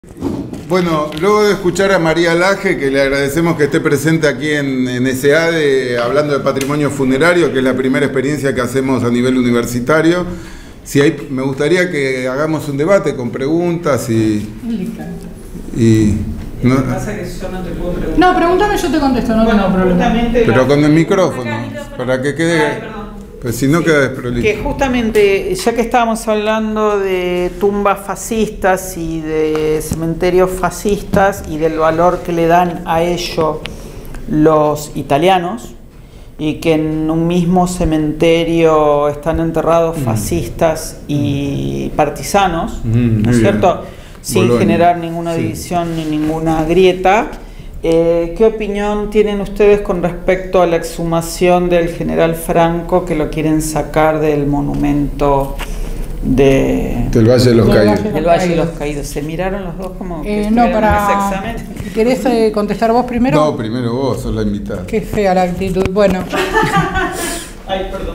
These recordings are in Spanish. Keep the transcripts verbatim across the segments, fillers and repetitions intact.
Bueno, luego de escuchar a María Laje, que le agradecemos que esté presente aquí en, en S A D E, hablando de patrimonio funerario, que es la primera experiencia que hacemos a nivel universitario, si hay, me gustaría que hagamos un debate con preguntas y... y no, lo que pasa es que yo no te puedo preguntar. No, pregúntame, yo te contesto, no bueno, tengo problema. Pero con el micrófono, para que quede... Ay, pues si no sí, queda desprolijo. Que justamente, ya que estábamos hablando de tumbas fascistas y de cementerios fascistas y del valor que le dan a ello los italianos, y que en un mismo cementerio están enterrados fascistas mm. y partisanos, mm, ¿no es cierto? Bien. Sin Bolonia. Generar ninguna división sí. ni ninguna grieta. Eh, ¿Qué opinión tienen ustedes con respecto a la exhumación del general Franco, que lo quieren sacar del monumento de, del Valle de los del Caídos? Del Valle de los Caídos. ¿Se miraron los dos como que eh, no, para... ese examen? ¿Querés eh, contestar vos primero? No, primero vos, sos la invitada. Qué fea la actitud. Bueno. Ay, perdón.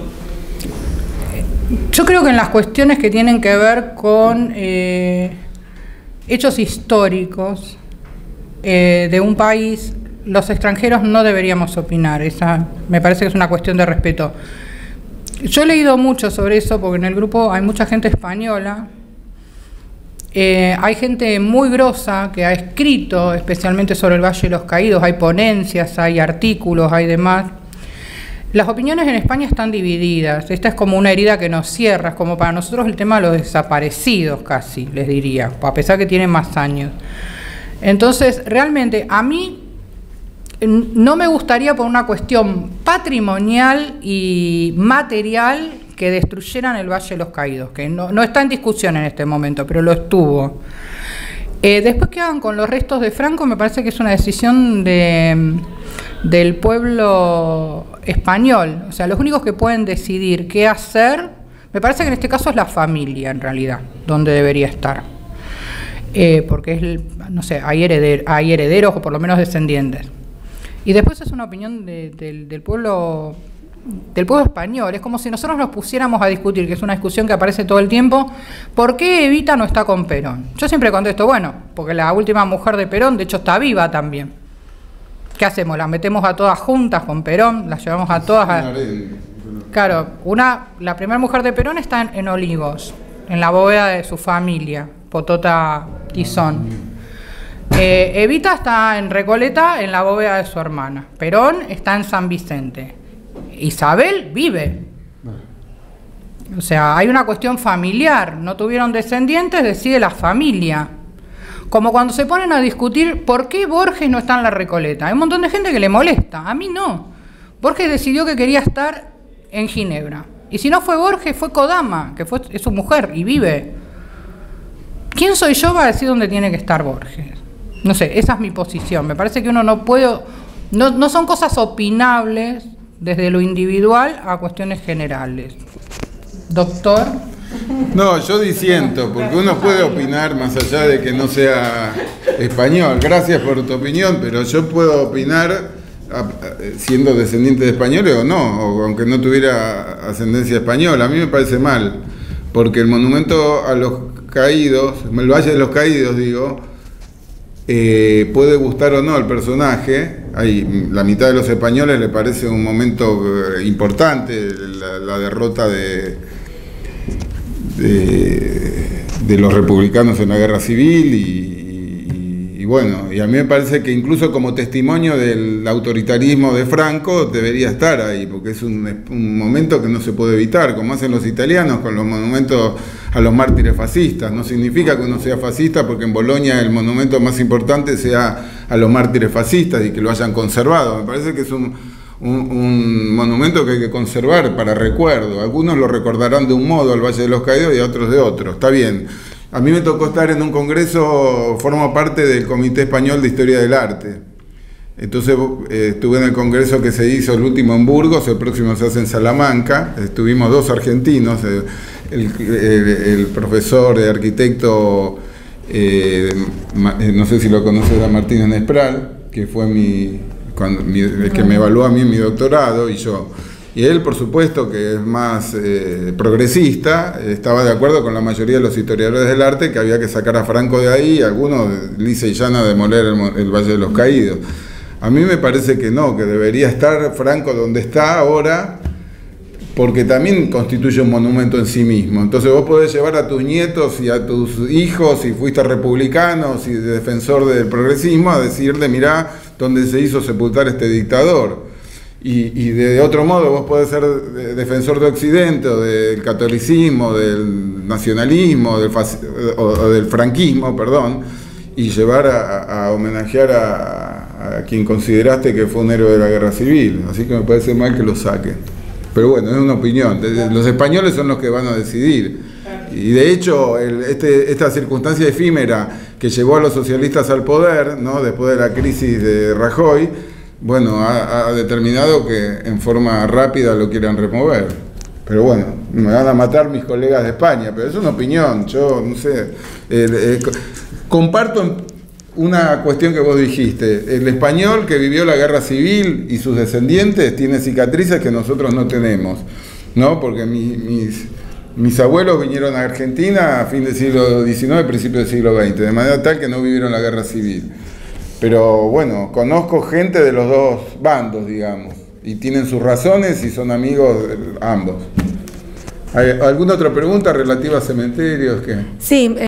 Yo creo que en las cuestiones que tienen que ver con eh, hechos históricos Eh, de un país, los extranjeros no deberíamos opinar. Esa me parece que es una cuestión de respeto. Yo he leído mucho sobre eso porque en el grupo hay mucha gente española, eh, hay gente muy grosa que ha escrito especialmente sobre el Valle de los Caídos, hay ponencias, hay artículos, hay demás. Las opiniones en España están divididas. Esta es como una herida que nos cierra, es como para nosotros el tema de los desaparecidos casi, les diría, a pesar que tienen más años. Entonces, realmente, a mí no me gustaría por una cuestión patrimonial y material que destruyeran el Valle de los Caídos, que no, no está en discusión en este momento, pero lo estuvo. Eh, después que hagan con los restos de Franco, me parece que es una decisión de, del pueblo español. O sea, los únicos que pueden decidir qué hacer, me parece que en este caso es la familia, en realidad, donde debería estar. Eh, porque es, el, no sé, hay, hereder, hay herederos o por lo menos descendientes. Y después es una opinión de, de, del pueblo del pueblo español. Es como si nosotros nos pusiéramos a discutir, que es una discusión que aparece todo el tiempo, ¿por qué Evita no está con Perón? Yo siempre contesto, bueno, porque la última mujer de Perón, de hecho, está viva también. ¿Qué hacemos? ¿Las metemos a todas juntas con Perón? ¿Las llevamos a todas a...? Claro, una, la primera mujer de Perón está en, en Olivos, en la bóveda de su familia, Potota Tizón. Eh, Evita está en Recoleta, en la bóveda de su hermana. Perón está en San Vicente. Isabel vive. O sea, hay una cuestión familiar. No tuvieron descendientes, decide la familia. Como cuando se ponen a discutir por qué Borges no está en la Recoleta. Hay un montón de gente que le molesta. A mí no. Borges decidió que quería estar en Ginebra. Y si no fue Borges, fue Kodama, que fue, es su mujer y vive. ¿Quién soy yo para decir dónde tiene que estar Borges? No sé, esa es mi posición. Me parece que uno no puede... No, no son cosas opinables desde lo individual a cuestiones generales. Doctor. No, yo disiento, porque uno puede opinar más allá de que no sea español. Gracias por tu opinión, pero yo puedo opinar siendo descendiente de españoles o no, o aunque no tuviera ascendencia española. A mí me parece mal, porque el monumento a los caídos, el Valle de los Caídos, digo, eh, puede gustar o no al personaje. Hay, la mitad de los españoles le parece un momento eh, importante, la, la derrota de, de, de los republicanos en la guerra civil y, y, y bueno, y a mí me parece que incluso como testimonio del autoritarismo de Franco debería estar ahí, porque es un, un momento que no se puede evitar, como hacen los italianos con los monumentos a los mártires fascistas. No significa que uno sea fascista porque en Bolonia el monumento más importante sea a los mártires fascistas y que lo hayan conservado. Me parece que es un, un, un monumento que hay que conservar para recuerdo. Algunos lo recordarán de un modo al Valle de los Caídos y otros de otro. Está bien. A mí me tocó estar en un congreso, formo parte del Comité Español de Historia del Arte. Entonces eh, estuve en el congreso que se hizo, el último en Burgos, el próximo se hace en Salamanca. Estuvimos dos argentinos, el, el, el, el profesor de arquitecto, eh, no sé si lo conoces, era Martín Nespral, que fue mi, cuando, mi, el que me evaluó a mí en mi doctorado, y yo. Y él, por supuesto, que es más eh, progresista, estaba de acuerdo con la mayoría de los historiadores del arte que había que sacar a Franco de ahí, y algunos lisa y llana demoler el, el Valle de los Caídos. A mí me parece que no, que debería estar Franco donde está ahora, porque también constituye un monumento en sí mismo. Entonces vos podés llevar a tus nietos y a tus hijos, si fuiste republicano, si defensor del progresismo, a decirle, mirá, donde se hizo sepultar este dictador. Y, y de otro modo vos podés ser defensor de Occidente, o del catolicismo, del nacionalismo, del o, o del franquismo, perdón, y llevar a, a homenajear a, a quien consideraste que fue un héroe de la guerra civil. Así que me parece mal que lo saquen. Pero bueno, es una opinión. Los españoles son los que van a decidir. Y de hecho, el, este, esta circunstancia efímera que llevó a los socialistas al poder, ¿no?, después de la crisis de Rajoy, bueno, ha, ha determinado que en forma rápida lo quieran remover. Pero bueno, me van a matar mis colegas de España, pero es una opinión. Yo, no sé, eh, eh, comparto una cuestión que vos dijiste. El español que vivió la guerra civil y sus descendientes tiene cicatrices que nosotros no tenemos, ¿no? Porque mi, mis, mis abuelos vinieron a Argentina a fin del siglo diecinueve, principio del siglo veinte, de manera tal que no vivieron la guerra civil. Pero bueno, conozco gente de los dos bandos, digamos, y tienen sus razones y son amigos ambos. ¿Hay alguna otra pregunta relativa a cementerios? ¿Qué? Sí.